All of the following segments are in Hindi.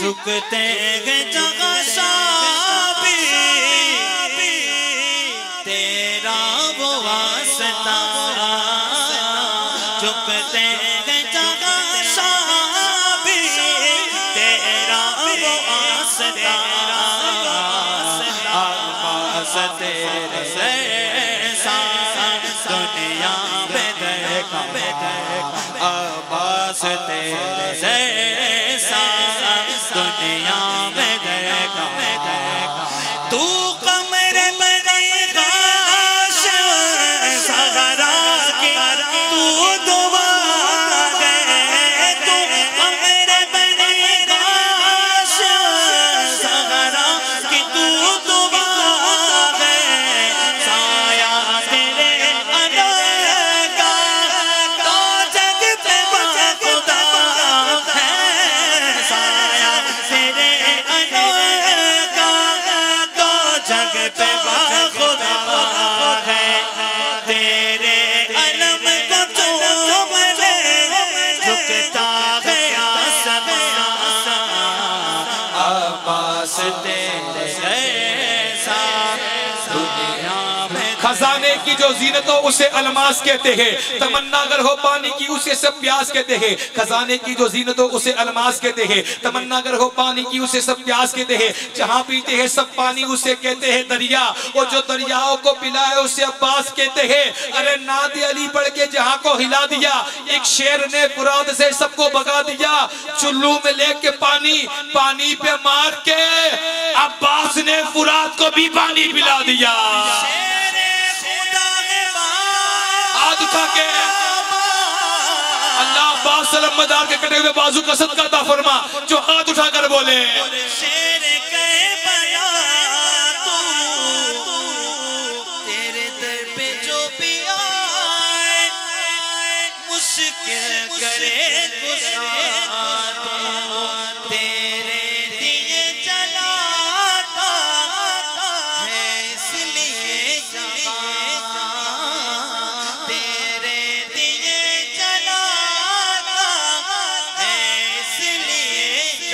झुकते हैं जगह शाबी तेरा वो वास्ता झुकते हैं जगह शाबी तेरा वो वास्ता आवाज़ तेरे जैसा दुनिया में देखा आवाज़ तेरे जैसा दुनिया में देखा तू कमरे बड़ी गाश सगरा की तू दुआ गए तू कमरे बड़ी गाश सगरा की तू दुआ गए साया तेरे अनगा तो जग पे खुदा है साया तेरे अनगा तो जग पे खुदा है तेरे अलम को चूम ले झुकता गया समा अब्बास तेरे जैसा दुनिया में खजाने की जो जीनत हो उसे अलमास कहते हैं, तमन्ना अगर हो पानी की उसे सब प्यास कहते हैं। खजाने की जो जीनत हो उसे अलमास कहते हैं, तमन्ना अगर हो पानी की उसे सब प्यास कहते हैं। जहाँ पीते हैं सब पानी उसे कहते हैं दरिया, और जो दरियाओं को पिलाए उसे अब्बास कहते हैं। अरे नादे अली पढ़ के जहाँ को हिला दिया, एक शेर ने फुरात से सबको भगा दिया। चुल्लू में लेके पानी पानी पे मार के अब्बास ने फुरात को भी पानी पिला दिया। हाथ उठा के अल्लाह अब्बास सलाम मदार के कटे हुए बाजू का सदका अता फरमा, जो हाथ उठाकर बोले शेर कहे बया तू तेरे दर पे जो भी आए मुश्किल करे गुज़ार तेरे दिए जलाता है इसलिए तेरे दिए जलाता है इसलिए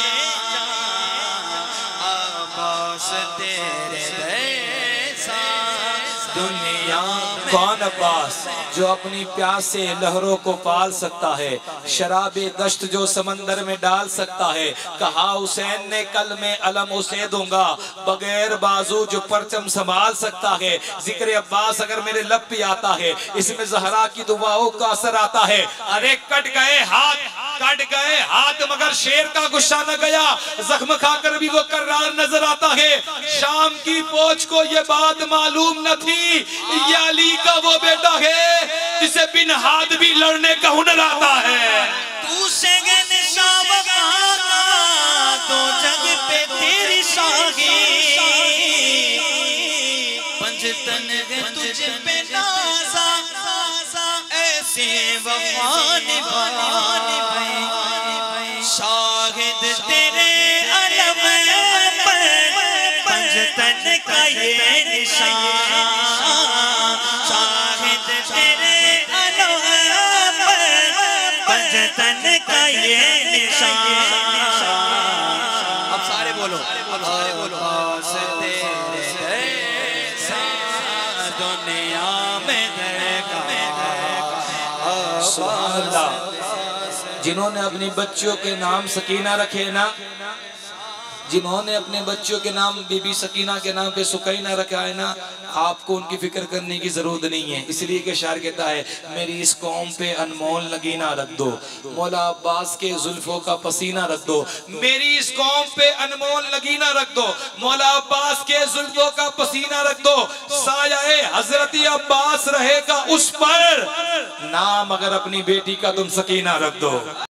अब्बास तेरे जैसा दुनिया में कौन अब्बास जो अपनी प्यास से लहरों को पाल सकता है, शराबे दश्त जो समंदर में डाल सकता है। कहा हुसैन ने कल मैं अलम उसे दूंगा, बगैर बाजू जो परचम संभाल सकता है। जिक्र अब्बास अगर मेरे लब पे आता है, इसमें जहरा की दुआओं का असर आता है। अरे कट गए हाथ मगर शेर का गुस्सा न गया, जख्म खाकर भी वो कर्रार नजर आता है। शाम की फौज को ये बात मालूम न थी, ये अली का वो बेटा है जिसे बिन हाथ भी लड़ने का हुनर आता है। तू से तो जग पे तेरी शाही पंजतन तुझ पे नाज़ा ऐसे वफा निभानी शाहिद तेरे अलम पर पंजतन का ये निशान शाहिद तेरे अलम पर पंजतन का ये निशान। अब सारे बोलो अब्बास तेरे जैसा दुनिया में देखा जिन्होंने अपनी बच्चियों के नाम सकीना रखे ना, जिन्होंने अपने बच्चों के नाम बीबी सकीना के नाम पे सुकैना रखा है ना, आपको उनकी फिक्र करने की जरूरत नहीं है। इसलिए कि शायर कहता है मेरी इस कौम पे अनमोल नगीना रख दो, मौला अब्बास के जुल्फों का पसीना रख दो। मेरी इस कौम पे अनमोल नगीना रख दो, मौला अब्बास के जुल्फों का पसीना रख दो। साया हजरत अब्बास रहेगा उस पर, नाम अगर अपनी बेटी का तुम सकीना रख दो।